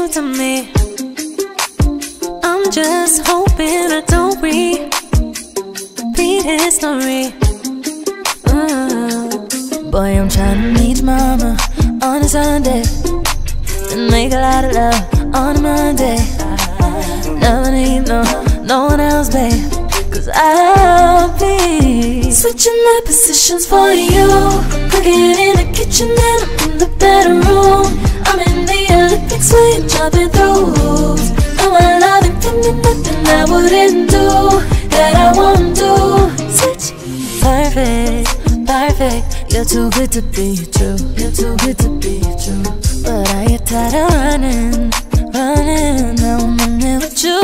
to me. I'm just hoping I don't repeat history. Boy, I'm trying to meet mama on a Sunday and make a lot of love on a Monday. Never need no one else, babe, 'cause I'll be switching my positions for you. Cooking in the kitchen and I'm in the bedroom. I'm in the Olympics where you're jumping through. Oh, I love it, nothing I wouldn't do that I won't do. Switch, perfect, perfect. You're too good to be true. You're too good to be true. But I get tired of running. Now I'm in there with you,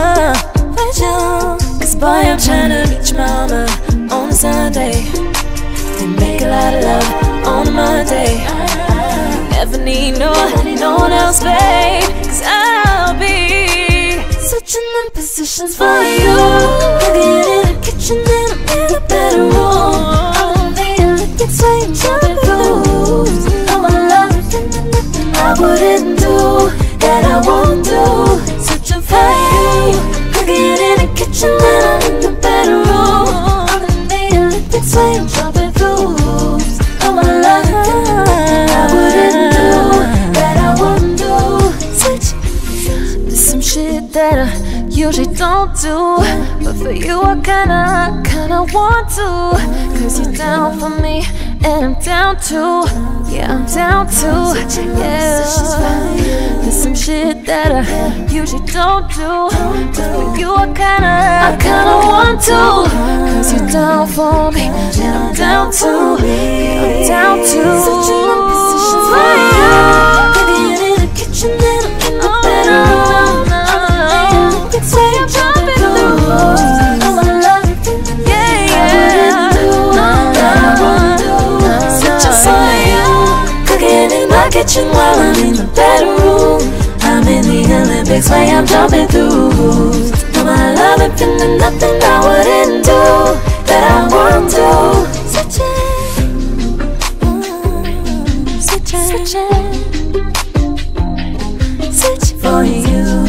with you. 'Cause boy, I'm trying to reach mama on a Sunday and make a lot of love on a Monday. Never need no one else, babe, 'cause I'll be switching the positions for you. Cooking in the kitchen and I'm in the bedroom. I'm in the Olympics where you're jumping through. Oh, I love it, nothing I wouldn't do that I won't do. Switching for you. Cooking in the kitchen and I'm in the bedroom. I'm in the Olympics where you're jumping through. Oh, I love it, nothing I wouldn't do that I won't do. Switch. There's some shit that I usually don't do, but for you I kinda want to. 'Cause you're down for me and I'm down too. Yeah, I'm down too. Yeah. There's some shit that I usually don't do, but for you I kinda want to. 'Cause you're down for me and I'm down too. Yeah, I'm down too. Switching up positions for you. Cooking in the kitchen and I'm in the bedroom. It's where you're jumping through. Oh, I love it. Yeah, yeah. I wouldn't do. Switching for you. Cooking in my kitchen while I'm in the bedroom. I'm in the Olympics where I'm jumping through. No, I love it, and nothing I wouldn't do that I won't do. Switching, switching, switch for you.